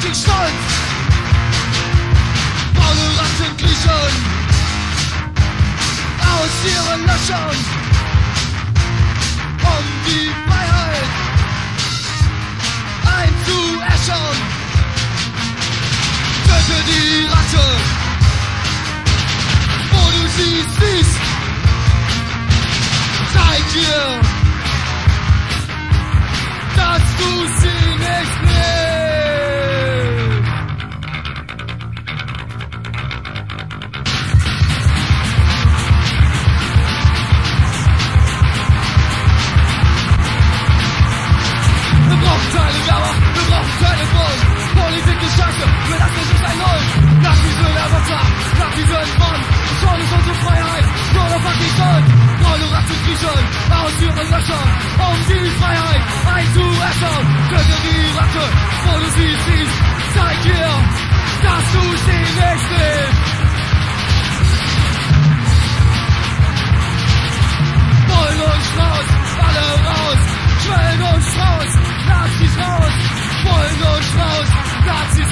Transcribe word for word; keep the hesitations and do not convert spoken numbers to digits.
richtig stolz. Braune Ratten kriechen aus ihren Löchern, um die Freiheit einzuäschern. Töte die Ratte, wo du sie siehst. Zeig dir, dass du sie nicht willst. Wir brauchen keine Werber, wir brauchen keine Bullen. Politik ist scheiße, wir lassen es nicht ein Null. Nach diesem Avatar, nach diesem Mann, schon ist unsere Freiheit, nur noch fucking Gold. Braune Ratten kriechen aus ihren Löchern, um die Freiheit einzuäschern. Töte die Ratte, wo du sie siehst. Zeig ihr, dass du sie nicht willst. Wollen uns raus, alle raus. Schwellen uns raus, Nazis raus. Wollen uns raus, Nazis